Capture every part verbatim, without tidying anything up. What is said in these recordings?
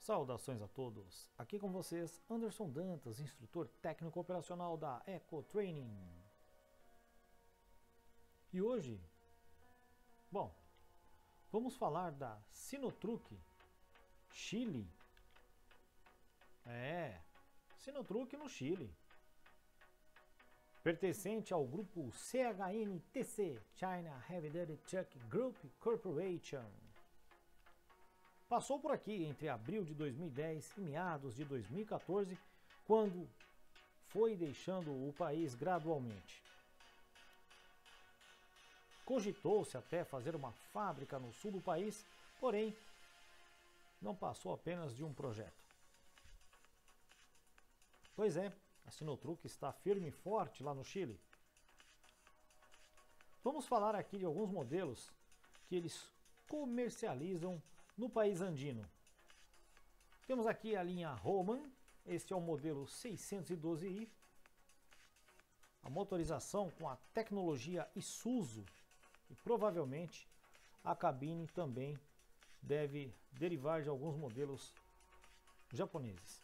Saudações a todos, aqui com vocês Anderson Dantas, instrutor técnico operacional da Eco Training. E hoje, bom, vamos falar da Sinotruc Chile. É, Sinotruc no Chile, pertencente ao grupo C H N T C, China Heavy Duty Truck Group Corporation. Passou por aqui entre abril de dois mil e dez e meados de dois mil e quatorze, quando foi deixando o país gradualmente. Cogitou-se até fazer uma fábrica no sul do país, porém, não passou apenas de um projeto. Pois é, a Sinotruc está firme e forte lá no Chile. Vamos falar aqui de alguns modelos que eles comercializam no país andino. Temos aqui a linha Roman, este é o modelo seiscentos e doze i, a motorização com a tecnologia Isuzu e provavelmente a cabine também deve derivar de alguns modelos japoneses.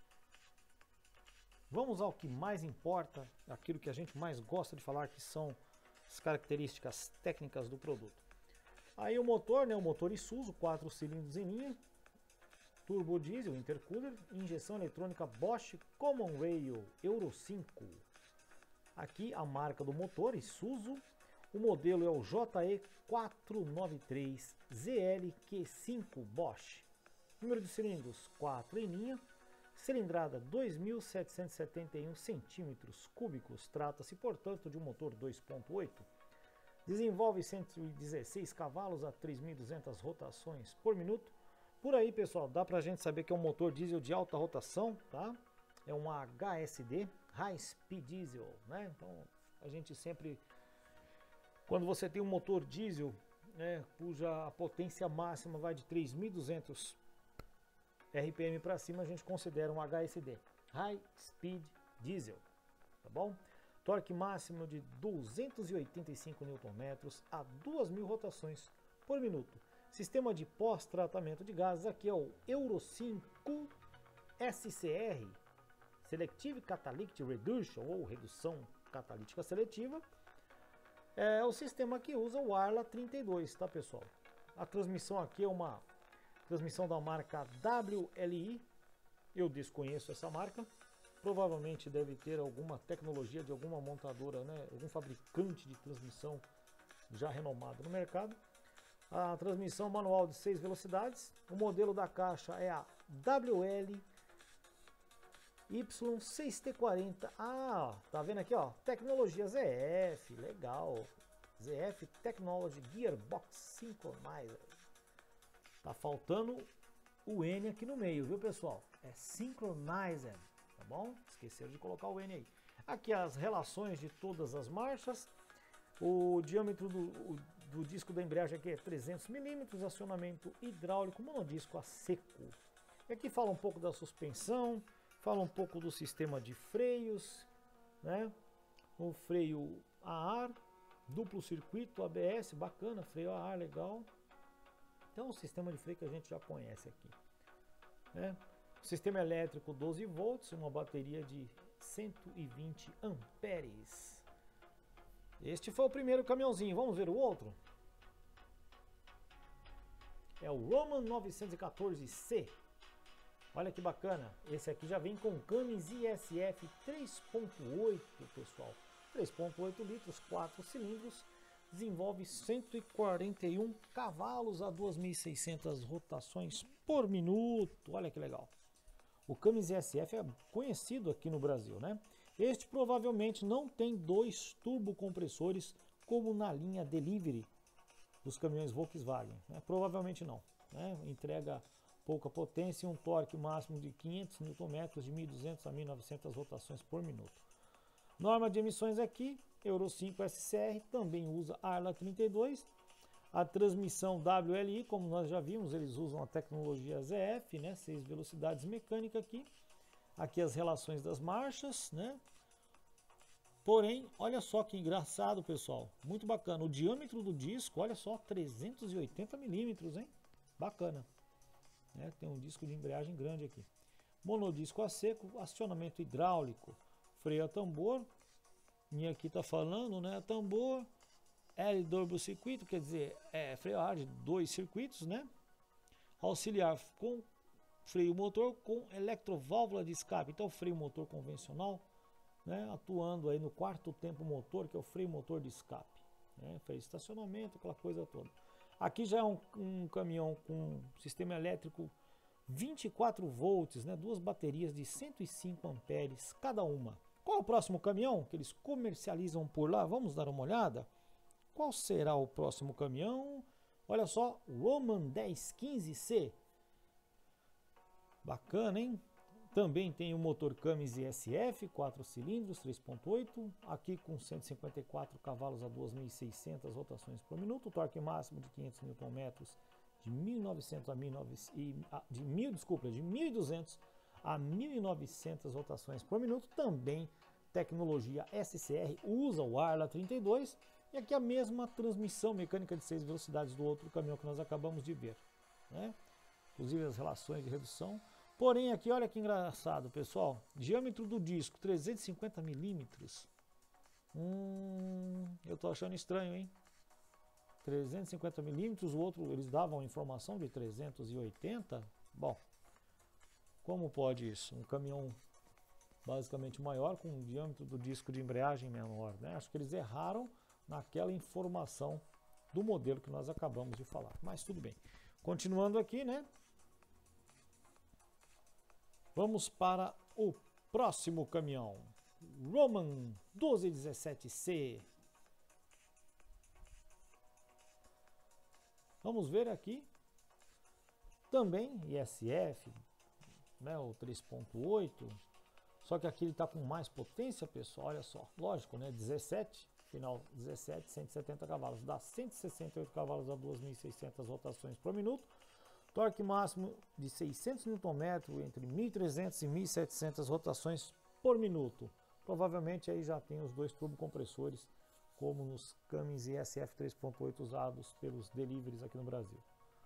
Vamos ao que mais importa, aquilo que a gente mais gosta de falar, que são as características técnicas do produto. Aí o motor, né, o motor Isuzu, quatro cilindros em linha, turbo diesel, intercooler, injeção eletrônica Bosch Common Rail Euro cinco. Aqui a marca do motor, Isuzu, o modelo é o J E quatrocentos e noventa e três Z L Q cinco Bosch. Número de cilindros quatro em linha, cilindrada dois mil setecentos e setenta e um centímetros cúbicos, trata-se portanto de um motor dois ponto oito. Desenvolve cento e dezesseis cavalos a três mil e duzentas rotações por minuto. Por aí, pessoal, dá pra gente saber que é um motor diesel de alta rotação, tá? É um H S D, High Speed Diesel, né? Então, a gente sempre, quando você tem um motor diesel, né, cuja potência máxima vai de três mil e duzentos R P M para cima, a gente considera um H S D, High Speed Diesel, tá bom? Torque máximo de duzentos e oitenta e cinco newton-metros a duas mil rotações por minuto. Sistema de pós-tratamento de gases aqui é o Euro cinco S C R, Selective Catalytic Reduction, ou redução catalítica seletiva. É o sistema que usa o Arla trinta e dois, tá, pessoal? A transmissão aqui é uma transmissão da marca W L I, eu desconheço essa marca. Provavelmente deve ter alguma tecnologia de alguma montadora, né, algum fabricante de transmissão já renomado no mercado. A transmissão manual de seis velocidades. O modelo da caixa é a W L Y seis T quarenta. Ah, tá vendo aqui, ó? Tecnologia Z F, legal. Z F Technology Gearbox Synchronizer. Tá faltando o N aqui no meio, viu, pessoal? É Synchronizer. Tá bom? Esqueceram de colocar o N aí. Aqui as relações de todas as marchas. O diâmetro do, o, do disco da embreagem aqui é trezentos milímetros, acionamento hidráulico monodisco a seco. E aqui fala um pouco da suspensão, fala um pouco do sistema de freios, né? O freio a ar, duplo circuito, A B S, bacana, freio a ar, legal. Então o sistema de freio que a gente já conhece aqui, né? Sistema elétrico doze volts, uma bateria de cento e vinte amperes. Este foi o primeiro caminhãozinho, vamos ver o outro? É o Roman novecentos e quatorze C. Olha que bacana, esse aqui já vem com Cummins I S F três ponto oito, pessoal. três ponto oito litros, quatro cilindros, desenvolve cento e quarenta e um cavalos a duas mil e seiscentas rotações por minuto. Olha que legal. O Cummins I S F é conhecido aqui no Brasil, né? Este provavelmente não tem dois turbocompressores como na linha Delivery dos caminhões Volkswagen, né? Provavelmente não, né? Entrega pouca potência e um torque máximo de quinhentos newton-metros de mil e duzentas a mil e novecentas rotações por minuto. Norma de emissões aqui, Euro cinco S C R, também usa Arla trinta e dois. A transmissão W L I, como nós já vimos, eles usam a tecnologia Z F, né, seis velocidades mecânica aqui. Aqui as relações das marchas, né? Porém, olha só que engraçado, pessoal. Muito bacana. O diâmetro do disco, olha só, trezentos e oitenta milímetros, hein? Bacana. né? Tem um disco de embreagem grande aqui. Monodisco a seco, acionamento hidráulico, freio a tambor. E aqui tá falando, né? Tambor, L dobro circuito, quer dizer, é freio a ar de dois circuitos, né? Auxiliar com freio motor com eletroválvula de escape. Então, freio motor convencional, né? Atuando aí no quarto tempo motor, que é o freio motor de escape, né? Freio de estacionamento, aquela coisa toda. Aqui já é um, um caminhão com sistema elétrico vinte e quatro volts, né? Duas baterias de cento e cinco amperes cada uma. Qual é o próximo caminhão que eles comercializam por lá? Vamos dar uma olhada. Qual será o próximo caminhão? Olha só, Roman dez quinze C. Bacana, hein? Também tem o motor Cummins I S F, quatro cilindros, três ponto oito. Aqui com cento e cinquenta e quatro cavalos a duas mil e seiscentas rotações por minuto. Torque máximo de quinhentos newton metros, de mil e novecentos a mil e novecentos, de mil, desculpa, de mil e duzentos a mil e novecentas rotações por minuto. Também tecnologia S C R, usa o Arla trinta e dois. E aqui a mesma transmissão mecânica de seis velocidades do outro caminhão que nós acabamos de ver, né? Inclusive as relações de redução. Porém aqui, olha que engraçado, pessoal. Diâmetro do disco, trezentos e cinquenta milímetros. Hum, eu tô achando estranho, hein? trezentos e cinquenta milímetros, o outro eles davam informação de trezentos e oitenta. Bom, como pode isso? Um caminhão basicamente maior com um diâmetro do disco de embreagem menor, né? Acho que eles erraram naquela informação do modelo que nós acabamos de falar, mas tudo bem. Continuando aqui, né? Vamos para o próximo caminhão, Roman doze dezessete C. Vamos ver aqui, também I S F, né, o três ponto oito, só que aqui ele está com mais potência, pessoal, olha só, lógico, né, dezessete, final dezessete, cento e setenta cavalos, dá cento e sessenta e oito cavalos a duas mil e seiscentas rotações por minuto, torque máximo de seiscentos newton metros entre mil e trezentas e mil e setecentas rotações por minuto. Provavelmente aí já tem os dois turbocompressores, como nos Cummins I S F três ponto oito usados pelos deliveries aqui no Brasil.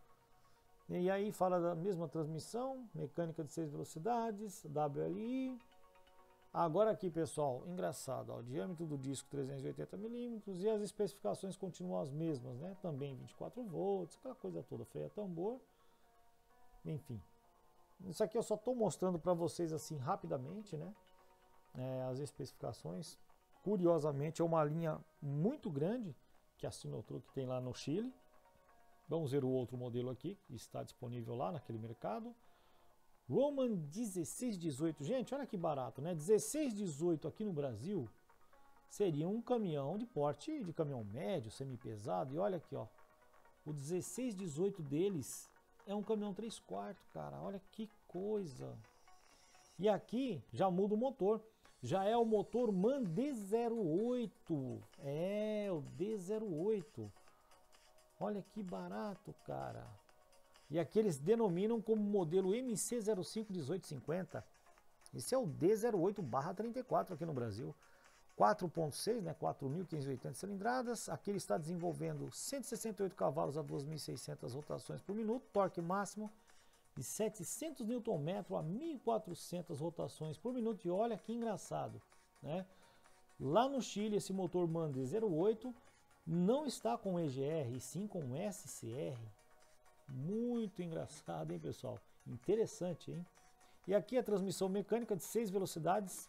E aí fala da mesma transmissão, mecânica de seis velocidades, W L I. Agora aqui, pessoal, engraçado, ó, o diâmetro do disco trezentos e oitenta milímetros e as especificações continuam as mesmas, né? Também vinte e quatro volts, aquela coisa toda, freio a tambor, enfim. Isso aqui eu só estou mostrando para vocês assim rapidamente, né? É, as especificações. Curiosamente é uma linha muito grande que a Sinotruc tem lá no Chile. Vamos ver o outro modelo aqui que está disponível lá naquele mercado. Roman dezesseis dezoito, gente, olha que barato, né? dezesseis dezoito aqui no Brasil seria um caminhão de porte de caminhão médio, semi-pesado. E olha aqui, ó, o dezesseis dezoito deles é um caminhão três quartos, cara, olha que coisa. E aqui já muda o motor, já é o motor MAN D zero oito, é o D zero oito. Olha que barato, cara. E aqui eles denominam como modelo M C zero cinco dezoito cinquenta. Esse é o D zero oito barra trinta e quatro aqui no Brasil. quatro ponto seis, né, quatro mil quinhentas e oitenta cilindradas. Aqui ele está desenvolvendo cento e sessenta e oito cavalos a duas mil e seiscentas rotações por minuto. Torque máximo de setecentos newton metros a mil e quatrocentas rotações por minuto. E olha que engraçado, né? Lá no Chile, esse motor MAN D zero oito não está com E G R, e sim com S C R. Muito engraçado, hein, pessoal? Interessante, hein? E aqui a transmissão mecânica de seis velocidades,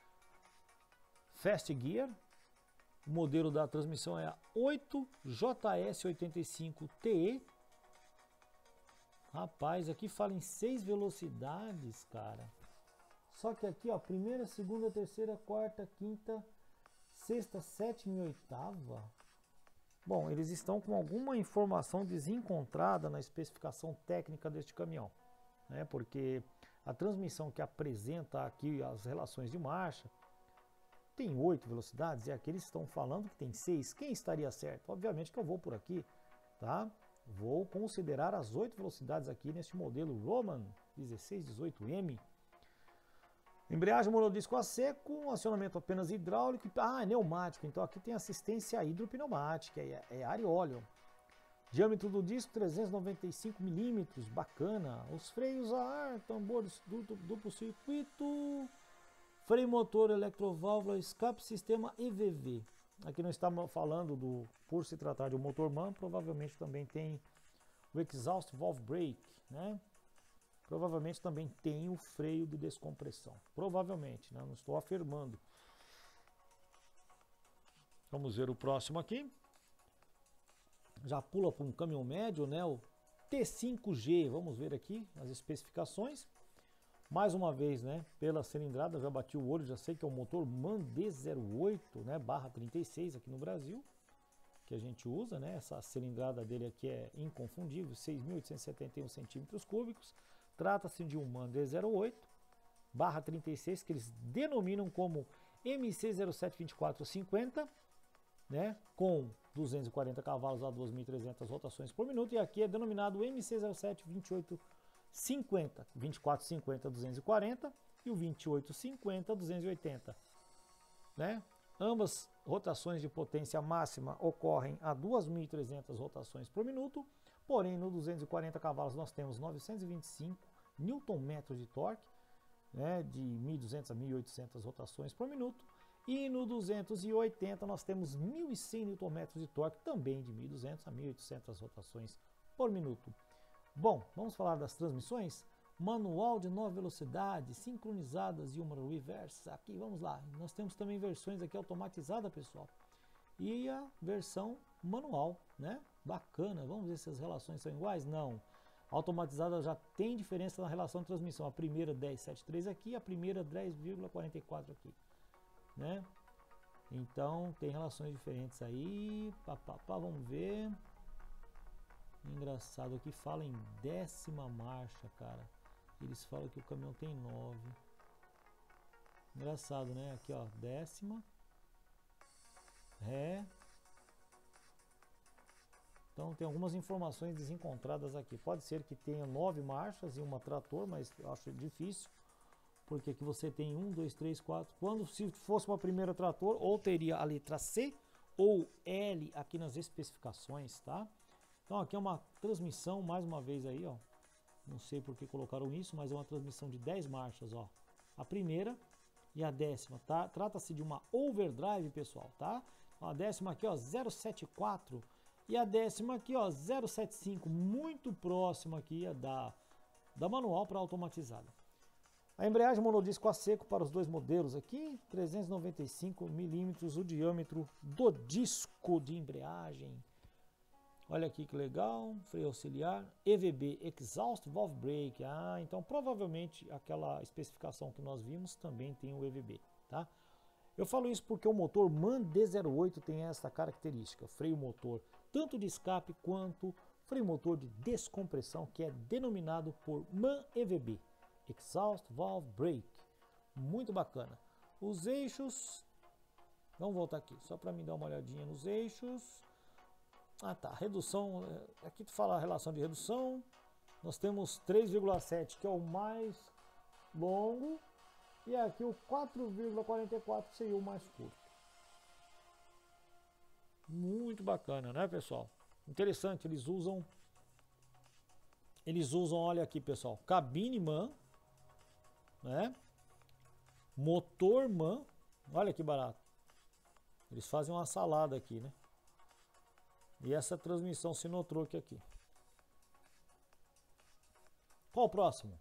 Fast Gear. O modelo da transmissão é a oito J S oitenta e cinco T E. Rapaz, aqui fala em seis velocidades, cara. Só que aqui, ó, primeira, segunda, terceira, quarta, quinta, sexta, sétima e oitava. Bom, eles estão com alguma informação desencontrada na especificação técnica deste caminhão, né? Porque a transmissão que apresenta aqui as relações de marcha tem oito velocidades e aqui eles estão falando que tem seis. Quem estaria certo? Obviamente que eu vou por aqui, tá? Vou considerar as oito velocidades aqui neste modelo Roman dezesseis dezoito M. Embreagem monodisco a seco, acionamento apenas hidráulico. Ah, é pneumático. Então aqui tem assistência hidropneumática, é, é ar e óleo. Diâmetro do disco trezentos e noventa e cinco milímetros, bacana. Os freios a ar, tambores duplo, duplo circuito, freio motor, eletroválvula, escape, sistema E V V. Aqui nós estamos falando do, por se tratar de um motor MAN, provavelmente também tem o exhaust valve brake, né? Provavelmente também tem o freio de descompressão. Provavelmente, né? Não estou afirmando. Vamos ver o próximo aqui. Já pula para um caminhão médio, né? O T cinco G. Vamos ver aqui as especificações. Mais uma vez, né? Pela cilindrada, já bati o olho, já sei que é o motor MAN D zero oito, né? Barra trinta e seis aqui no Brasil, que a gente usa, né? Essa cilindrada dele aqui é inconfundível, seis mil oitocentos e setenta e um centímetros cúbicos. Trata-se de um MAN D zero oito, barra trinta e seis, que eles denominam como M C zero sete dois quatro cinco zero, né? Com duzentos e quarenta cavalos a duas mil e trezentas rotações por minuto, e aqui é denominado M C zero sete dois oito cinquenta, vinte e quatro cinquenta duzentos e quarenta e o vinte e oito cinquenta duzentos e oitenta, né? Ambas rotações de potência máxima ocorrem a duas mil e trezentas rotações por minuto, porém no duzentos e quarenta cavalos nós temos novecentos e vinte e cinco newton-metros de torque, né, de mil e duzentas a mil e oitocentas rotações por minuto, e no duzentos e oitenta nós temos mil e cem newton-metros de torque, também de mil e duzentas a mil e oitocentas rotações por minuto. Bom, vamos falar das transmissões. Manual de nove velocidades, sincronizadas e uma reverse. Aqui, vamos lá. Nós temos também versões aqui automatizadas, pessoal. E a versão manual, né? Bacana. Vamos ver se as relações são iguais? Não. A automatizada já tem diferença na relação de transmissão. A primeira dez vírgula setenta e três aqui, a primeira dez vírgula quarenta e quatro aqui, né? Então, tem relações diferentes aí. Pá, pá, pá, vamos ver. Engraçado, aqui fala em décima marcha, cara. Eles falam que o caminhão tem nove. Engraçado, né? Aqui, ó, décima. Ré. Então tem algumas informações desencontradas aqui. Pode ser que tenha nove marchas e uma trator, mas eu acho difícil. Porque aqui você tem um, dois, três, quatro. Quando se fosse uma primeira trator, ou teria a letra C ou L aqui nas especificações, tá? Então aqui é uma transmissão, mais uma vez aí, ó. Não sei por que colocaram isso, mas é uma transmissão de dez marchas, ó. A primeira e a décima, tá? Trata-se de uma overdrive, pessoal, tá? A décima aqui, ó, zero sete quatro. E a décima aqui, ó, zero sete cinco. Muito próxima aqui da, da manual para automatizada. A embreagem monodisco a seco para os dois modelos aqui, trezentos e noventa e cinco milímetros o diâmetro do disco de embreagem. Olha aqui que legal, freio auxiliar, E V B, Exhaust Valve Brake. Ah, então provavelmente aquela especificação que nós vimos também tem o E V B, tá? Eu falo isso porque o motor MAN D zero oito tem essa característica, freio motor tanto de escape quanto freio motor de descompressão, que é denominado por MAN E V B, Exhaust Valve Brake. Muito bacana. Os eixos, vamos voltar aqui, só para me dar uma olhadinha nos eixos. Ah tá, redução, aqui tu fala a relação de redução, nós temos três vírgula sete, que é o mais longo, e aqui o quatro vírgula quarenta e quatro seria o mais curto. Muito bacana, né, pessoal? Interessante, eles usam, eles usam, olha aqui, pessoal, cabine MAN, né, motor MAN, olha que barato. Eles fazem uma salada aqui, né? E essa transmissão Sinotroc aqui. Qual o próximo?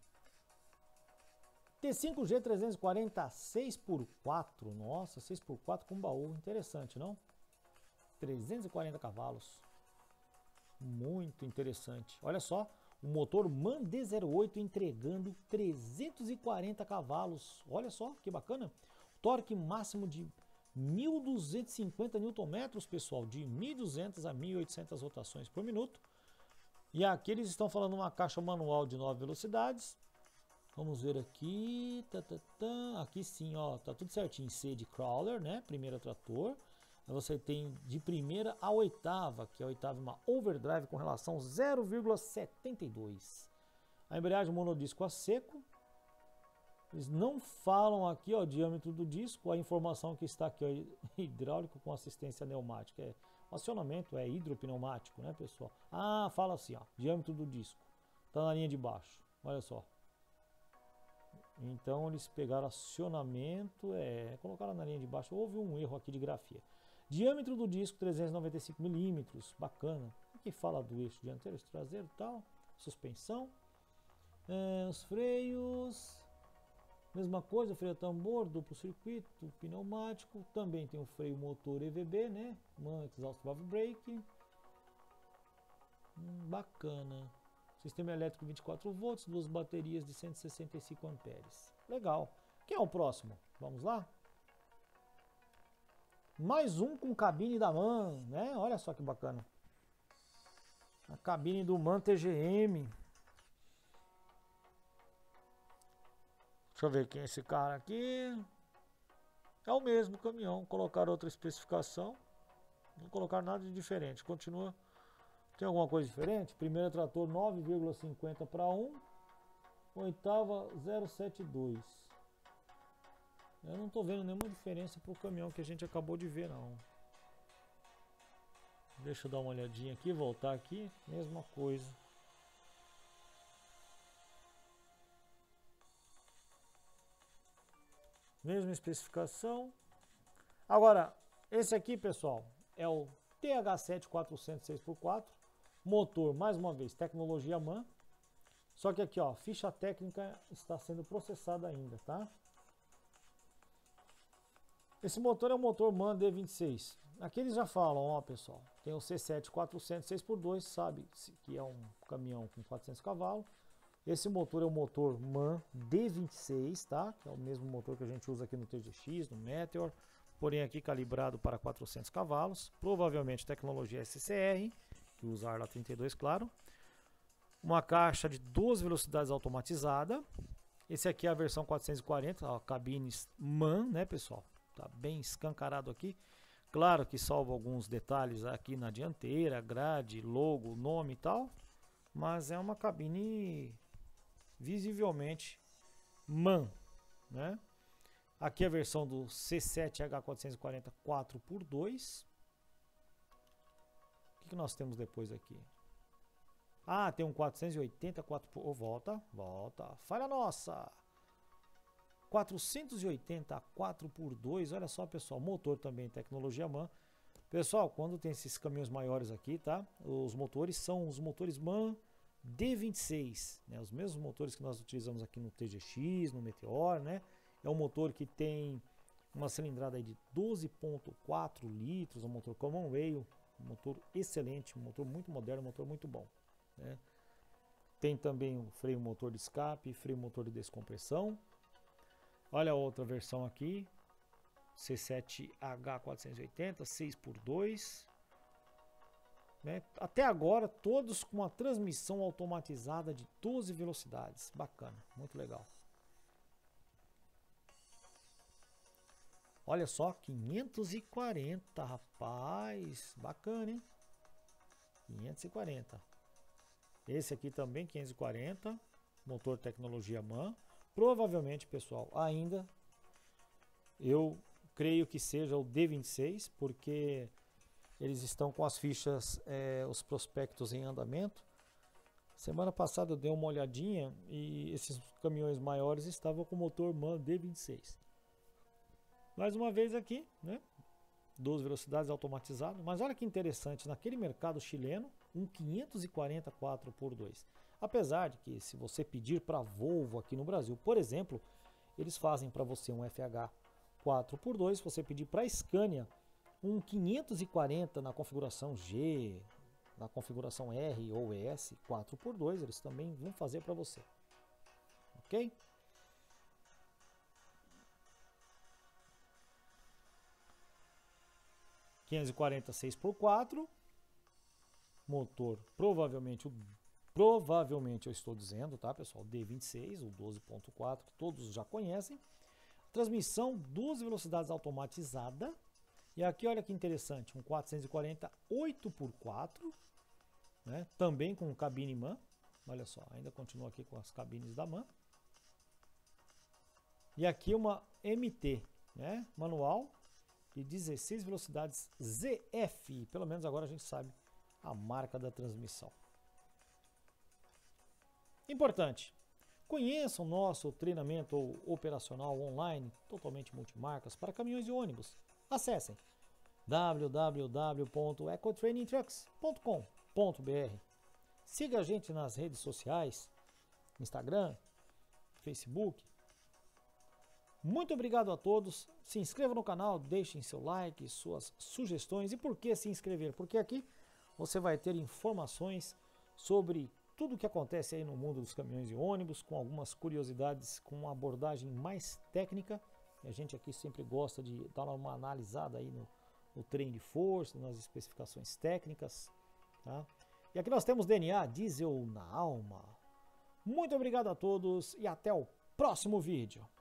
T cinco G trezentos e quarenta seis por quatro. Nossa, seis por quatro com baú. Interessante, não? trezentos e quarenta cavalos. Muito interessante. Olha só, o motor MAN D zero oito entregando trezentos e quarenta cavalos. Olha só, que bacana. Torque máximo de mil duzentos e cinquenta newton-metros, pessoal, de mil e duzentas a mil e oitocentas rotações por minuto. E aqui eles estão falando uma caixa manual de nove velocidades. Vamos ver aqui, tá, tá, tá. Aqui sim, ó, tá tudo certinho. C de crawler, né? Primeira trator. Aí você tem de primeira a oitava, que a oitava é uma overdrive com relação zero vírgula setenta e dois. A embreagem monodisco a seco. Eles não falam aqui, ó, o diâmetro do disco, a informação que está aqui, ó, hidráulico com assistência pneumática. É O acionamento é hidropneumático, né, pessoal? Ah, fala assim, ó, diâmetro do disco. Tá na linha de baixo, olha só. Então eles pegaram acionamento, é, colocaram na linha de baixo. Houve um erro aqui de grafia. Diâmetro do disco trezentos e noventa e cinco milímetros, bacana. Aqui fala do eixo dianteiro, eixo traseiro e tal. Suspensão. É, os freios, mesma coisa, freio a tambor, duplo circuito, pneumático. Também tem o freio motor E V B, né? Man Exhaust Valve Brake. Hum, bacana. Sistema elétrico vinte e quatro volts, duas baterias de cento e sessenta e cinco amperes. Legal. Quem é o próximo? Vamos lá? Mais um com cabine da MAN, né? Olha só que bacana. A cabine do MAN T G M. Deixa eu ver quem é esse cara aqui. É o mesmo caminhão. Colocaram outra especificação. Não colocaram nada de diferente. Continua. Tem alguma coisa diferente? Primeiro trator nove vírgula cinquenta para um. Oitava zero sete dois. Eu não estou vendo nenhuma diferença para o caminhão que a gente acabou de ver, não. Deixa eu dar uma olhadinha aqui, voltar aqui. Mesma coisa. Mesma especificação. Agora, esse aqui, pessoal, é o T H sete quatrocentos seis por quatro. Motor, mais uma vez, tecnologia MAN. Só que aqui, ó, ficha técnica está sendo processada ainda, tá? Esse motor é um motor MAN D vinte e seis. Aqui eles já falam, ó, pessoal, tem o C sete quatrocentos seis por dois, sabe que é um caminhão com quatrocentos cavalos. Esse motor é o motor MAN D vinte e seis, tá? Que é o mesmo motor que a gente usa aqui no T G X, no Meteor, porém aqui calibrado para quatrocentos cavalos, provavelmente tecnologia S C R, que usa Arla trinta e dois, claro. Uma caixa de duas velocidades automatizada. Esse aqui é a versão quatrocentos e quarenta, ó, cabines MAN, né, pessoal? Tá bem escancarado aqui. Claro que salva alguns detalhes aqui na dianteira, grade, logo, nome e tal, mas é uma cabine visivelmente MAN, né? Aqui a versão do C sete H quatrocentos e quarenta quatro por dois. O que, que nós temos depois aqui? Ah, tem um quatrocentos e oitenta quatro por... Oh, volta, volta. Falha nossa! quatrocentos e oitenta quatro por dois. Olha só, pessoal. Motor também, tecnologia MAN. Pessoal, quando tem esses caminhões maiores aqui, tá? Os motores são os motores MAN D vinte e seis, né? Os mesmos motores que nós utilizamos aqui no T G X, no Meteor, né? É um motor que tem uma cilindrada aí de doze vírgula quatro litros, um motor Common Rail, um motor excelente, um motor muito moderno, um motor muito bom, né? Tem também o freio motor de escape, freio motor de descompressão. Olha a outra versão aqui, C sete H quatrocentos e oitenta, seis por dois. Né? Até agora, todos com a transmissão automatizada de doze velocidades. Bacana, muito legal. Olha só, quinhentos e quarenta, rapaz. Bacana, hein? quinhentos e quarenta. Esse aqui também, quinhentos e quarenta. Motor tecnologia MAN. Provavelmente, pessoal, ainda eu creio que seja o D vinte e seis, porque eles estão com as fichas, é, os prospectos em andamento. Semana passada eu dei uma olhadinha e esses caminhões maiores estavam com motor MAN D vinte e seis. Mais uma vez aqui, né? doze velocidades automatizado. Mas olha que interessante, naquele mercado chileno, um quinhentos e quarenta quatro por dois. Apesar de que se você pedir para a Volvo aqui no Brasil, por exemplo, eles fazem para você um F H quatro por dois. Se você pedir para a Scania um quinhentos e quarenta na configuração G, na configuração R ou S quatro por dois, eles também vão fazer para você. Ok? quinhentos e quarenta seis por quatro. Motor, provavelmente, o, provavelmente eu estou dizendo, tá, pessoal? D vinte e seis, o doze ponto quatro, que todos já conhecem. Transmissão, duas velocidades automatizada. E aqui, olha que interessante, um quatrocentos e quarenta oito por quatro, né? Também com cabine MAN. Olha só, ainda continua aqui com as cabines da MAN. E aqui uma M T, né? Manual. de dezesseis velocidades Z F. Pelo menos agora a gente sabe a marca da transmissão. Importante, conheça o nosso treinamento operacional online, totalmente multimarcas, para caminhões e ônibus. Acessem w w w ponto ecotraining trucks ponto com ponto b r. Siga a gente nas redes sociais, Instagram, Facebook. Muito obrigado a todos. Se inscreva no canal, deixem seu like, suas sugestões. E por que se inscrever? Porque aqui você vai ter informações sobre tudo o que acontece aí no mundo dos caminhões e ônibus, com algumas curiosidades, com uma abordagem mais técnica. E a gente aqui sempre gosta de dar uma analisada aí no, no trem de força, nas especificações técnicas, tá? E aqui nós temos D N A Diesel na alma. Muito obrigado a todos e até o próximo vídeo.